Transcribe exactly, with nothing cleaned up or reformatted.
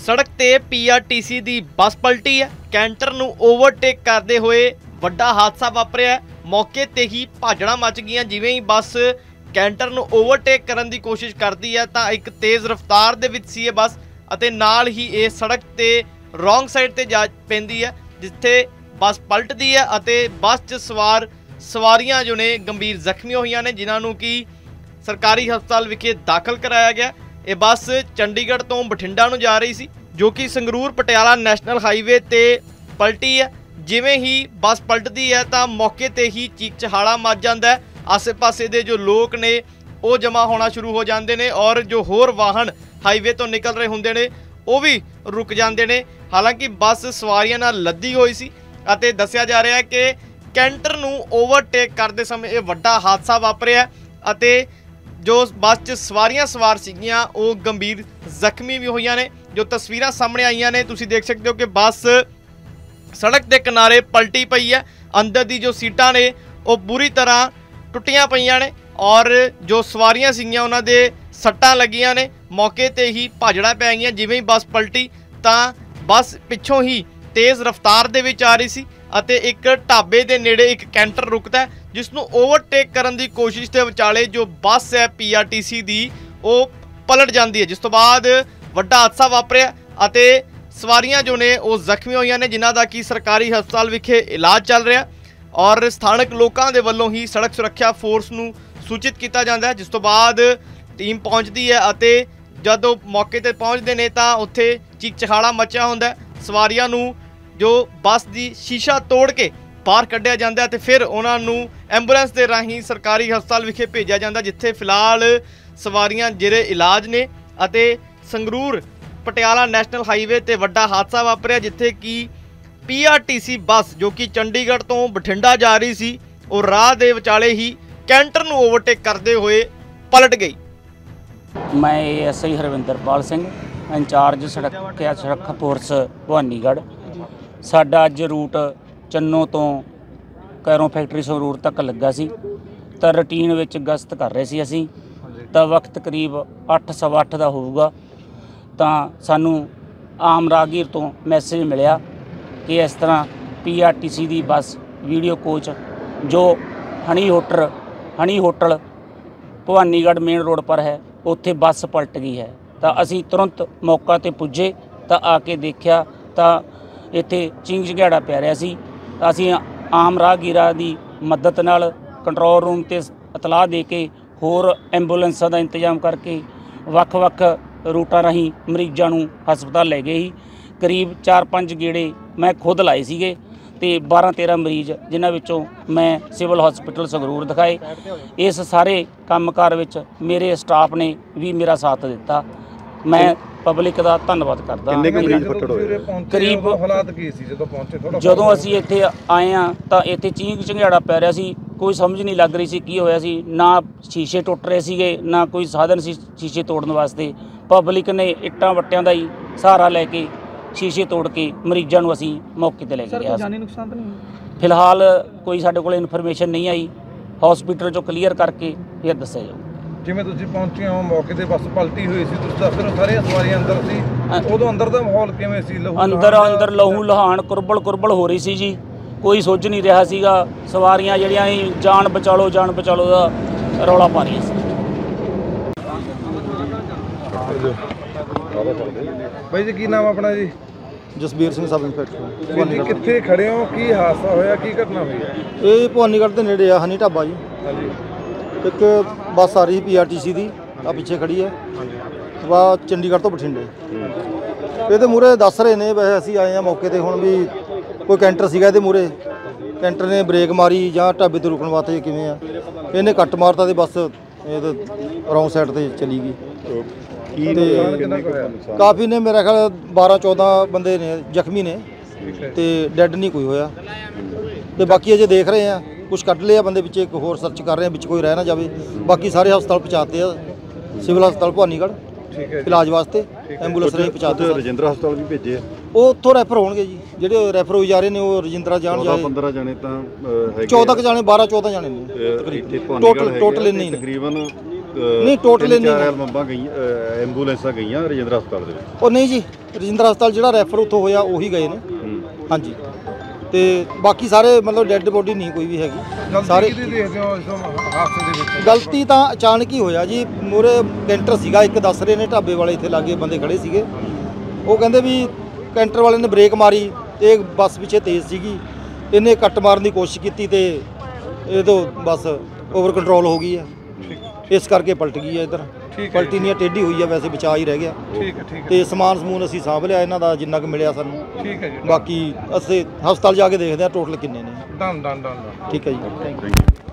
सड़क ते पीआरटीसी दी बस पलटी है। कैंटर नूं ओवरटेक करते हुए वड्डा हादसा वापरिया। मौके ते ही भाजड़ा मच गईयां। जिवें ही बस कैंटर नूं ओवरटेक करन दी कोशिश करदी है तां एक तेज़ रफ्तार दे विच सी बस अते नाल ही ये सड़क ते रोंग साइड ते जा पैंदी है, जिथे बस पलटदी है अते बस च सवार सवारियां जो ने गंभीर जख्मी होईयां ने, जिन्हां नूं कि सरकारी हस्पताल विखे दाखल कराया गया। ये बस चंडीगढ़ तो बठिंडा नूं जा रही सी, जो कि संगरूर पटियाला नैशनल हाईवे ते पलटी है। जिवें ही बस पलटदी है तां मौके ते ही चीक चहाड़ा मच जांदा है। आसे पासे दे जो लोग ने वो जमा होना शुरू हो जाते हैं और जो होर वाहन हाईवे तो निकल रहे होंदे ने वो भी रुक जाते हैं। हालांकि बस सवारियां नाल लदी हुई सी अते दस्सिया जा रहा है कि कैंटर नूं ओवरटेक करते समय ये वड्डा हादसा वापरिया अते जो बस च सवारियां सवार सीगियां वो गंभीर जख्मी भी हुई ने। जो तस्वीरां सामने आईयां ने तुसीं देख सकते हो कि बस सड़क के किनारे पलटी पई है। अंदर दी जो सीटां ने वो बुरी तरह टुटियां पईयां ने और जो सवारियां सीगियां उन्हां दे सट्टां लगियां ने। मौके ते ही भाजड़ा पै गईयां। जिवें ही बस पलटी तां बस पिछों ही तेज़ रफ्तार दे विच आ रही सी अते एक ढाबे दे नेड़े एक कैंटर रुकदा है, जिसनूं ओवरटेक करन दी कोशिश दे विचाले जो बस है पीआरटीसी दी वो पलट जाती है, जिस तो बाद वड्डा हादसा वापरिया अते सवारियां जो ने वो जख्मी होईयां ने, जिन्हां दा कि सरकारी हस्पताल विखे इलाज चल रहा और स्थानक लोगों के वल्लों ही सड़क सुरक्षा फोर्स नूं सूचित किया जाता है, जिस तो बाद टीम पहुँचती है अते जदों मौके ते पहुँचते हैं तां उत्थे चीक चहाड़ा मचा हुंदा है। सवारियां नूं जो बस की शीशा तोड़ के बाहर कढ़िया जाता है तो फिर उन्होंने एंबूलेंस के राही सरकारी हस्पताल विखे भेजा जाता, जिथे फिलहाल सवारियां जेरे इलाज ने अते संगरूर पटियाला नैशनल हाईवे ते वड्डा हादसा वापरिया, जिथे कि पीआरटीसी बस जो कि चंडीगढ़ तो बठिंडा जा रही सी और राह दे विचाले ही कैंटर नूं ओवरटेक करते हुए पलट गई। मैं S I Harvinderpal Singh, incharge सड़क सुरक्षा फोर्स भवानीगढ़। साडा अज रूट चन्नों तो कैरों फैक्ट्री संगरूर तक लगा सी तो रूटीन विच गश्त कर रहे सी असीं तो वक्त करीब अठ सवा अठ का होऊगा तो सानू आम राहगीर तो मैसेज मिलिया कि इस तरह पीआरटीसी दी बस वीडियो कोच जो honey hotel honey hotel Bhawanigarh main road पर है उत्थे बस पलट गई है। तो असी तुरंत मौका ते पुजे तो आके देखा तो इत्थे चिंग झगड़ा पै रहा सी। असी आम राहगीरां दी मदद नाल कंट्रोल रूम ते इतलाह दे के होर एंबूलेंसां दा इंतजाम करके वख-वख रूटां राहीं मरीजां नूं हस्पताल लै गए ही। करीब चार पाँच गेड़े मैं खुद लाए सीगे ते बारह तेरह मरीज जिन्हां विचों मैं सिविल हॉस्पिटल संगरूर दिखाए। इस सारे कामकार विच मेरे स्टाफ ने भी मेरा साथ दिता। मैं पब्लिक का धन्नवाद करदा। करीब जदों असीं इत्थे आए हाँ तो इत्थे चीक झंगड़ा पै रहा सी, कोई समझ नहीं लग रही सी की होया सी, ना शीशे टुट रहे सीगे ना कोई साधन सी शीशे तोड़न वास्ते। पब्लिक ने इट्टां वट्टियां दा ही सहारा लैके शीशे तोड़ के मरीजों नूं असीं मौके ते लै गए। जानी नुकसान तो नहीं फिलहाल कोई साडे कोल इन्फॉर्मेशन नहीं आई, हॉस्पिटल चों क्लीयर करके फिर दस्सिया जाऊ। जिवें तुसीं पहुंचे हो मौके ते बस पलटी हुई सी, तुसीं दस रहे हो सारियां सवारियां अंदर सी, उदों अंदर दा माहौल किवें सी? अंदर अंदर लहू लहान कुरबल कुरबल हो रही सी जी, कोई सुझ नहीं रहा सीगा। सवारियां जिहड़ियां जान बचा लो जान बचा लो दा रौला पा रही सी। भाई जी की नाम अपना जी? Jasbir Singh sub inspector. कित्थे खड़े हो, की हादसा होया, की घटना हुई? ये भवानीगढ़ के नेड़े आ हनी ढाबा जी। एक बस आ रही पी आर टी सी की आ पिछे खड़ी है वा चंडीगढ़ तो बठिंडे। ये मूहरे दस रहे ने, वैसे असी आए हैं मौके पर हुण भी कोई कैंटर सीगा ये मूहरे, कैंटर ने ब्रेक मारी जां ढाबे ते रुकण वास्ते किवें आ, इहने कट मारता तो बस रौंग साइड ते चली गई। काफ़ी ने मेरा ख्याल बारह चौदह बंदे ने जख्मी ने तो डैड नहीं कोई होया। तो बाकी अजे देख रहे हैं, कुछ कट लिया बंदे पिछे, एक होर सर्च कर रहे हैं बिच कोई रह ना जाए। बाकी सारे हस्पताल पहुँचाते हैं, सिविल हस्पताल भवानीगढ़ इलाज वास्ते एंबूलेंस राही पहुँचाते। रजिंद्रा हस्पताल भी भेजे वो उत्थों रैफर होणगे जी, ਜਿਹੜੇ रैफर होई जा रहे हैं वो रजिंद्रा जान जाए। पंद्रह जाने तो चौदह जाने बारह चौदह जाने ने तकरीबन टोटल टोटल इन्ने ही तकरीबन ਨਹੀਂ, total ਤਿੰਨ ਚਾਰ ਨਹੀਂ। ਐਲਬਮਾਂ ਗਈਆਂ, ਅ, ਐਂਬੂਲੈਂਸਾਂ ਗਈਆਂ ਰਜਿੰਦਰਾ ਹਸਪਤਾਲ ਦੇ ਵਿੱਚ। ਉਹ ਨਹੀਂ ਜੀ, ਰਜਿੰਦਰਾ ਹਸਪਤਾਲ ਜਿਹੜਾ ਰੈਫਰ ਉੱਥੋਂ ਹੋਇਆ ਉਹੀ ਗਏ ਨੇ। ਹੂੰ। ਹਾਂਜੀ, ਤੇ ਬਾਕੀ ਸਾਰੇ ਮਤਲਬ ਡੈੱਡ ਬੋਡੀ ਨਹੀਂ ਕੋਈ ਵੀ ਹੈਗੀ। ਗਲਤੀ ਸਾਰੇ ਕਿਹਦੀ ਦੇਖਦੇ ਹੋ ਇਸ ਹਾਦਸੇ ਦੇ ਵਿੱਚ? ਗਲਤੀ ਤਾਂ ਅਚਾਨਕ ਹੀ ਹੋਇਆ ਜੀ। ਮੂਹਰੇ ਕੈਂਟਰ ਸੀਗਾ, ਇੱਕ ਦੱਸ ਰਹੇ ਨੇ ਢਾਬੇ ਵਾਲੇ ਇੱਥੇ ਲਾਗੇ ਬੰਦੇ ਖੜੇ ਸੀਗੇ, ਉਹ ਕਹਿੰਦੇ ਵੀ ਕੈਂਟਰ ਵਾਲੇ ਨੇ ਬ੍ਰੇਕ ਮਾਰੀ ਤੇ ਬੱਸ ਪਿੱਛੇ ਤੇਜ਼ ਸੀਗੀ, ਇਹਨੇ ਕੱਟ ਮਾਰਨ ਦੀ ਕੋਸ਼ਿਸ਼ ਕੀਤੀ ਤੇ ਇਹ ਤੋਂ ਬੱਸ ਓਵਰ ਕੰਟਰੋਲ ਹੋ ਗਈ ਹੈ, ਇਸ ਕਰਕੇ ਪਲਟ ਗਈ ਹੈ ਇੱਧਰ। ਠੀਕ ਹੈ ਪਲਟੀ ਨਹੀਂ ਹੈ, ਟੇਢੀ ਹੋਈ ਹੈ, ਵੈਸੇ ਬਚਾ ਹੀ ਰਹਿ ਗਿਆ। ਠੀਕ ਹੈ ਠੀਕ ਹੈ ਤੇ ਸਮਾਨ ਸਮੂਨ ਅਸੀਂ ਸਾਂਭ ਲਿਆ ਇਹਨਾਂ ਦਾ ਜਿੰਨਾ ਕੁ ਮਿਲਿਆ ਸਾਨੂੰ। ਠੀਕ ਹੈ ਜੀ। ਬਾਕੀ ਅਸੀਂ ਹਸਪਤਾਲ ਜਾ ਕੇ ਦੇਖਦੇ ਹਾਂ ਟੋਟਲ ਕਿੰਨੇ ਨੇ। ਡਨ ਡਨ ਡਨ ਠੀਕ ਹੈ ਜੀ। Thank you.